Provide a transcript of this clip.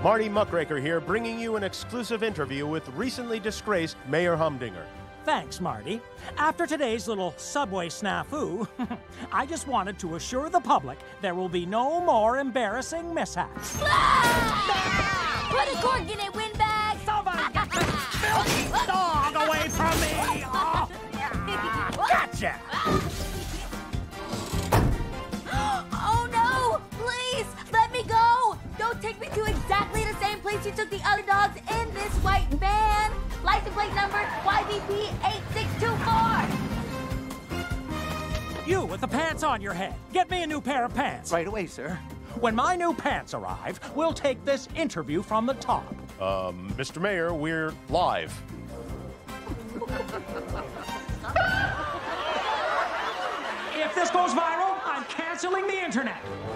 Marty Muckraker here, bringing you an exclusive interview with recently disgraced Mayor Humdinger. Thanks, Marty. After today's little subway snafu, I just wanted to assure the public there will be no more embarrassing mishaps. Ah! Put a cork in it, windbag! Somebody get this filthy dog away from me! Oh, gotcha! Oh no! Please, let me go! Don't take me to exactly the same place you took the other dogs in this white van! License plate number YVP 8624! You with the pants on your head, get me a new pair of pants. Right away, sir. When my new pants arrive, we'll take this interview from the top. Mr. Mayor, we're live. If this goes viral, I'm canceling the internet.